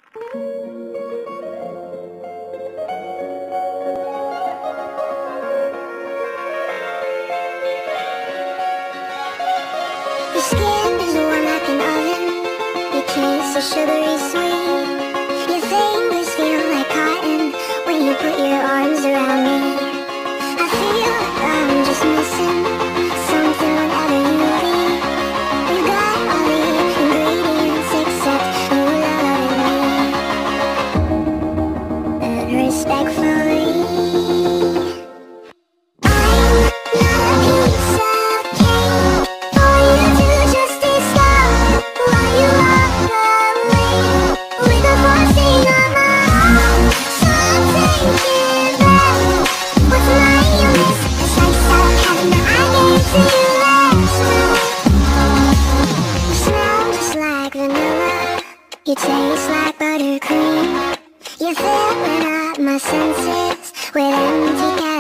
Your skin is warm like an oven. Your kiss is sugary sweet. Your fingers feel like cotton when you put your arms around me. I feel like I'm just missing something whenever you leave. You got all the ingredients except your love and me. Respectfully, you taste like buttercream. You're filling up my senses with empty calories.